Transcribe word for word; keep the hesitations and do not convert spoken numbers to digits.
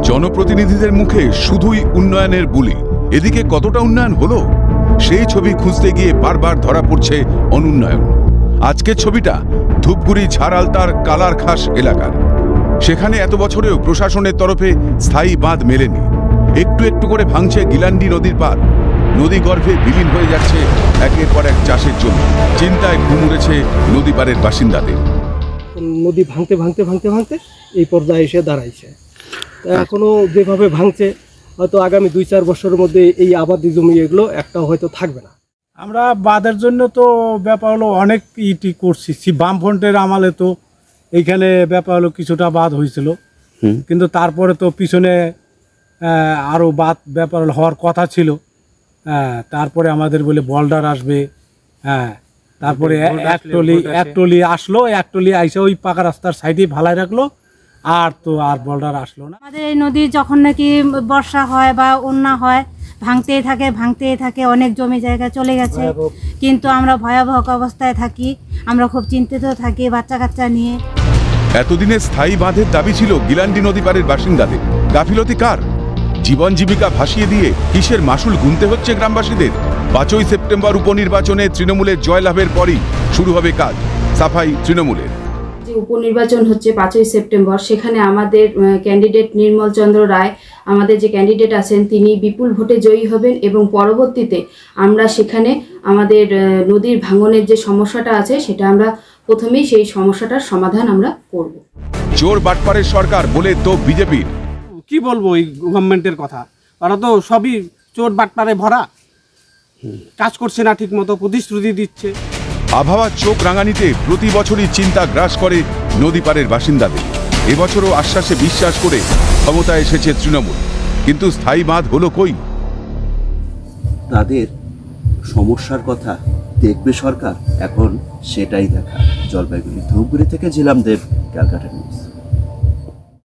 জনপ্রতিনিধিদের মুখে শুধুই উন্নয়নের বুলি, এদিকে কতটা উন্নয়ন হলো সেই ছবি খুঁজতে গিয়ে বারবার ধরা পড়ছে অনুন্নয়ন। আজকের ছবিটা ধূপগুড়ি ঝাড়ালতার কালারখাস এলাকার। সেখানে এত বছরেও প্রশাসনের তরফে স্থায়ী বাঁধ মেলেনি। একটু একটু করে ভাঙছে গিলান্ডি নদীর পার। নদী গর্ভে বিলীন হয়ে যাচ্ছে একের পর এক চাষের জন্য। চিন্তায় ঘুমুড়েছে নদী পারের বাসিন্দাদের। নদী ভাঙতে ভাঙতে ভাঙতে ভাঙতে এই পর্যায়ে এসে দাঁড়াইছে। এখনো যেভাবে ভাঙছে হয়তো আগামী দুই চার বছরের মধ্যে এই আবাদি জমি এগুলো একটাও হয়তো থাকবে না। আমরা বাঁধের জন্য তো ব্যাপার হলো অনেক ইটি করছি। বামফ্রন্টের আমলে তো এইখানে ব্যাপার হলো কিছুটা বাঁধ হয়েছিল, কিন্তু তারপরে তো পিছনে আরও বাঁধ ব্যাপার হওয়ার কথা ছিল। হ্যাঁ, তারপরে আমাদের বলে বল্ডার আসবে। হ্যাঁ, তারপরে এক টলি এক টলি আসলো, এক টলি আইসে ওই পাকা রাস্তার সাইডে ভালাই রাখলো, আর তো আর বল্ডার আসলো না। আমাদের এই নদী যখন নাকি বর্ষা হয় বা বন্যা হয় ভাঙতেই থাকে ভাঙতেই থাকে অনেক জমি জায়গা চলে গেছে, কিন্তু আমরা ভয়াবহ অবস্থায় থাকি। আমরা খুব চিন্তিত থাকি বাচ্চা কাচ্চা নিয়ে। এতদিনে স্থায়ী বাঁধের দাবি ছিল গিলান্ডি নদী পারের বাসিন্দাদের। গাফিলতি কার? জীবন জীবিকা ভাসিয়ে দিয়ে কিসের মাসুল গুনতে হচ্ছে গ্রামবাসীদের? পাঁচই সেপ্টেম্বর উপনির্বাচনে তৃণমূলের জয়লাভের পরই শুরু হবে কাজ, সাফাই তৃণমূলের। যে উপনির্বাচন হচ্ছে পাঁচই সেপ্টেম্বর, সেখানে আমাদের ক্যান্ডিডেট নির্মল চন্দ্র রায়, আমাদের যে ক্যান্ডিডেট আছেন তিনি বিপুল ভোটে জয়ী হবেন এবং পরবর্তীতে আমরা সেখানে আমাদের নদীর ভাঙনের যে সমস্যাটা আছে সেটা আমরা প্রথমেই সেই সমস্যাটার সমাধান আমরা করব। চোর বাটপারের সরকার বলে তো বিজেপির। কি বলবো এই গভর্নমেন্টের কথা, ওরা তো সবই চোর বাটপারে ভরা, কাজ করছে না ঠিক মতো, প্রতিশ্রুতি দিচ্ছে। আবহাওয়ার চোখ রাঙানিতে প্রতি বছরই চিন্তা গ্রাস করে নদী পারের বাসিন্দাদের। এবছরও আশ্বাসে বিশ্বাস করে ক্ষমতায় এসেছে তৃণমূল, কিন্তু স্থায়ী বাঁধ হলো কই? তাদের সমস্যার কথা দেখবে সরকার, এখন সেটাই দেখা। জলপাইগুড়ি ধূপগুড়ি থেকে ঝিলাম দেব, ক্যালকাটা নিউজ।